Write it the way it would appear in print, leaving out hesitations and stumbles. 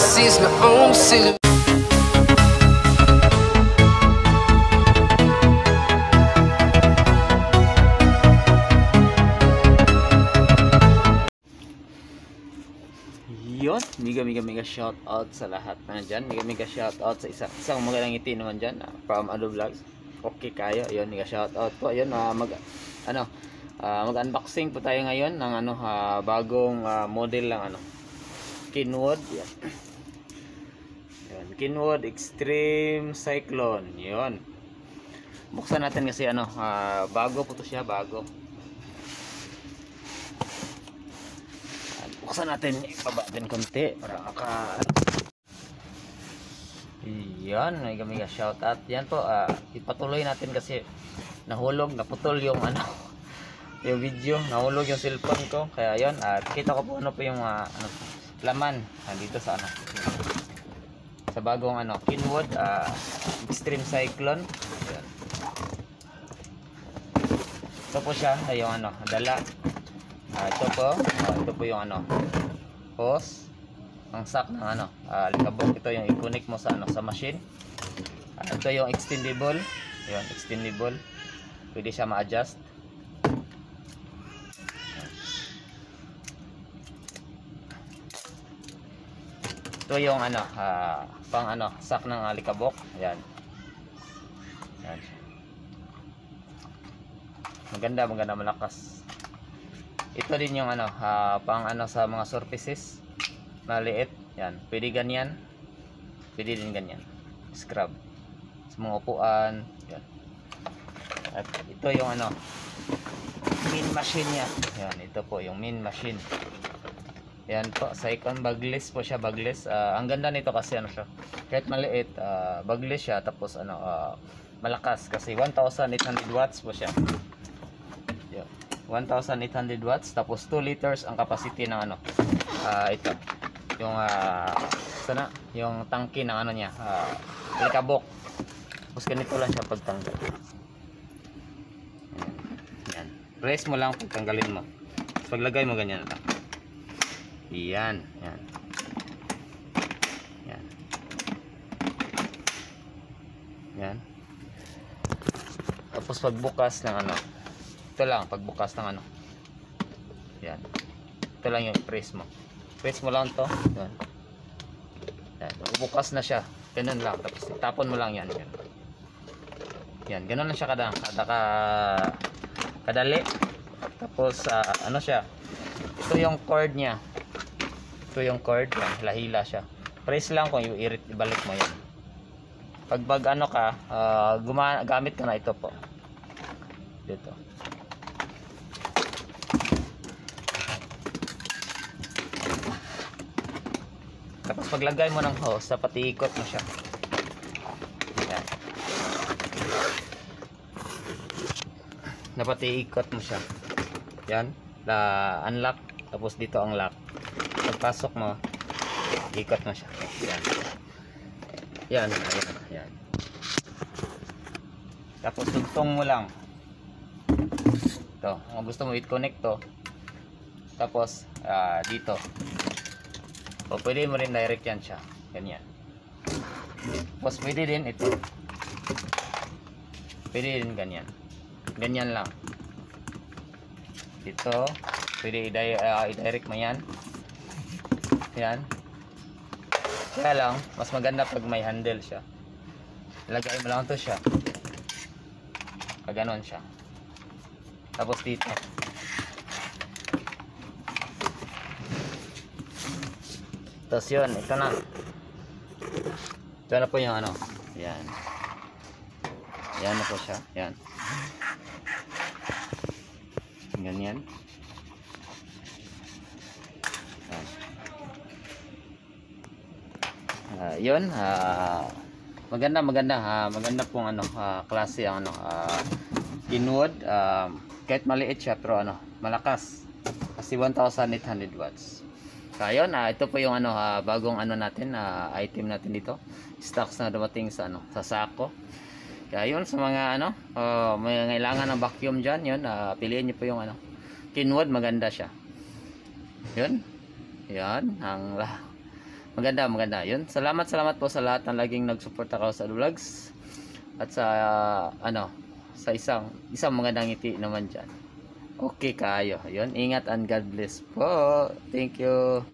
privacy is my own decision. Yun, mega shout out sa lahat na dyan. Mega shout out sa isang magandang ngiti naman dyan, from Ado Vlogs. Okay kayo, yun, mega shout out po. Yun, mag-unboxing po tayo ngayon ng bagong model ng Kenwood. Yan. Yun, Kenwood Extreme Cyclone. Yun. Buksan natin kasi bago po to siya, bago. Buksan natin, ibaba din konti para yan, mega shout out. Yan po, ipatuloy natin kasi nahulog, naputol yung yung video, nahulog yung cellphone ko. Kaya yan, kita ko po ano po yung laman dito sa sa bagong Kenwood Extreme Cyclone. Yan. Ito po siya, yung dala. Ito po yung hose, ang sack ng alikabok. Ito yung i-connect mo sa sa machine. Ito yung extendable, yun, extendable, pwede siya ma-adjust. Ito yung pang sack ng alikabok. Yan. Yan. Maganda, malakas. Ito din yung pang sa mga surfaces maliit. Yan, pwede ganyan, pwede din ganyan, scrub sa mga upuan. Yan. At ito yung main machine niya. Yan, ito po yung main machine. Yan po, Cyclone, bagless po siya, bagless. Ang ganda nito kasi siya, kahit maliit, bagless siya, tapos malakas kasi 1,800 watts po siya. 1,800 watts, tapos 2 liters ang capacity ng ito yung yung tangke ng niya, alikabok. Tapos ganito lang siya pagtanggal. Yan, press mo lang pagtanggalin mo, tapos paglagay mo ganyan lang. Yan. Tapos pagbukas ng ito lang, pagbukas ng yan, ito lang yung press mo lang to. Yan, bukas na siya, ganun lang. Tapos itapon mo lang yan. Yan, ganun lang siya kadali. Tapos siya, ito yung cord niya, ito yung cord, yan, hila-hila siya. Press lang kung ibalik mo yan. Pag gamit ka na, ito po dito. Tapos paglagay mo ng hose, dapat iikot mo siya. Yan. Dapat iikot mo siya. Yan, unlock, tapos dito ang lock. Pagpasok mo, ikot mo siya. Yan. Tapos tugtong mo lang. Ito, kung gusto mo i-connect to. Tapos dito. O pwede mo rin direct yan siya, ganyan. Tapos pwede din ito, pwede din ganyan lang dito. Pwede i-direct mo yan. Yan. Kaya lang mas maganda pag may handle siya. Lagay mo lang to siya, kaganon siya. Tapos dito, tapos yun, ito na po yung yan na po siya, yan, ganyan. Yun, maganda pong klase ang Kenwood. Kahit maliit siya pero malakas kasi 1,800 watts. Kaya yun, ito po yung bagong natin, item natin dito, stocks na dumating sa sa sako. Kaya yun, sa mga may kailangan ng vacuum dyan, yun, piliin nyo po yung Kenwood, maganda siya. Yun, yan ang Maganda. Yun. Salamat po sa lahat ng laging nagsuporta ko sa vlogs. At sa sa isang magandang ngiti naman diyan. Okay kayo. Yun. Ingat and God bless po. Thank you.